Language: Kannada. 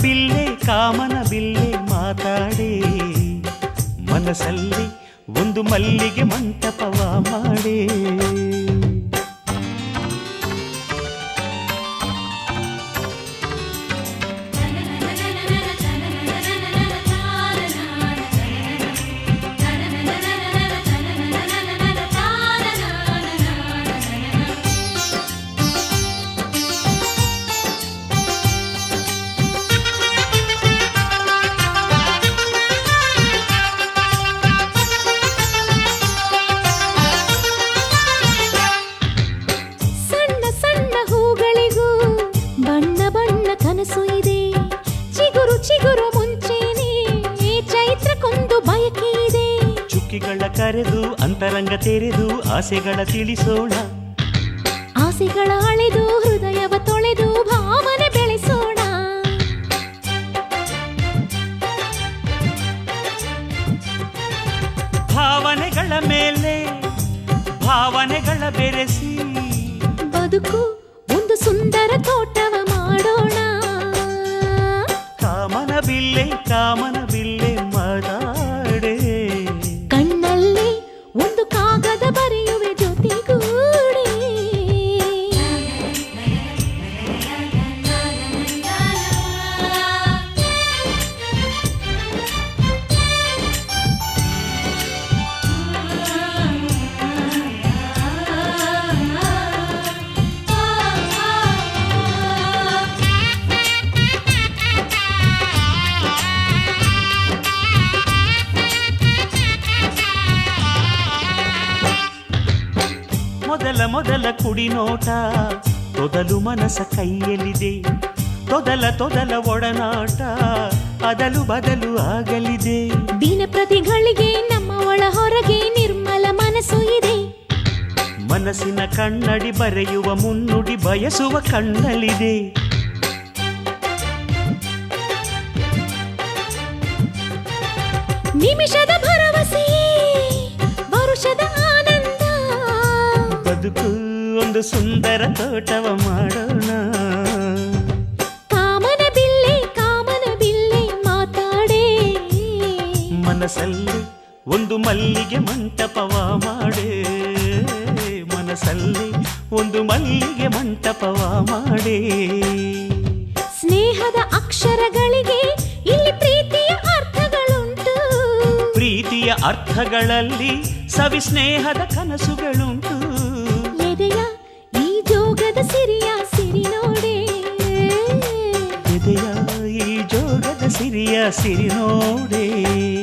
ಬಿಲ್ಲೆ ಕಾಮನ ಬಿಲ್ಲೆ ಮಾತಾಡೆ ಮನಸ್ಸಲ್ಲಿ ಒಂದು ಮಲ್ಲಿಗೆ ಮಂಟಪವ ಮಾಡೆ ಕರೆದು ಅಂತರಂಗ ತೆರೆದು ಆಸೆಗಳ ತಿಳಿಸೋಣ ಆಸೆಗಳ ಅಳೆದು ಹೃದಯವ ತೊಳೆದು ಭಾವನೆ ಬೆಳೆಸೋಣ ಭಾವನೆಗಳ ಮೇಲೆ ಭಾವನೆಗಳ ಬೆರೆಸಿ ಬದುಕು ಒಂದು ಸುಂದರ ತೋಟವ ಮಾಡೋಣ ಕಾಮನ ಬಿಲ್ಲೆ ಮಾತಾಡೆ ಒಂದು ಕಾಗದ ಬರೆಯುವೆ ಜೊತೆಗೂಡಿ ಮೊದಲ ಕುಡಿ ನೋಟ ತೊದಲು ಮನಸ ಕೈಯಲ್ಲಿದೆ ತೊದಲ ಒಡನಾಟ ಅದಲು ಬದಲು ಆಗಲಿದೆ ದಿನ ಪ್ರತಿಗಳಿಗೆ ನಮ್ಮ ಒಳ ಹೊರಗೆ ನಿರ್ಮಲ ಮನಸ್ಸು ಇದೆ ಮನಸ್ಸಿನ ಕಣ್ಣಡಿ ಬರೆಯುವ ಮುನ್ನುಡಿ ಬಯಸುವ ಕಣ್ಣಲ್ಲಿದೆ ನಿಮಿಷದ ಭರವಸೆ ವರುಷದ ಆನಂದ ಬದುಕು ಒಂದು ಸುಂದರ ತೋಟವ ಮಾಡೋಣ ಕಾಮನ ಬಿಲ್ಲೆ ಮಾತಾಡೆ ಮನಸ್ಸಲ್ಲಿ ಒಂದು ಮಲ್ಲಿಗೆ ಮಂಟಪವ ಮಾಡೆ ಮನಸ್ಸಲ್ಲಿ ಒಂದು ಮಲ್ಲಿಗೆ ಮಂಟಪವ ಮಾಡೆ ಸ್ನೇಹದ ಅಕ್ಷರಗಳಿಗೆ ಇಲ್ಲಿ ಪ್ರೀತಿಯ ಅರ್ಥಗಳುಂಟು ಪ್ರೀತಿಯ ಅರ್ಥಗಳಲ್ಲಿ ಸವಿ ಸ್ನೇಹದ ಕನಸುಗಳುಂಟು ಎದೆಯ ಈ ಜೋಗದ ಸಿರಿಯ ಸಿರಿ ನೋಡೆ ಎದೆಯ ಈ ಜೋಗದ ಸಿರಿಯ ಸಿರಿ ನೋಡೆ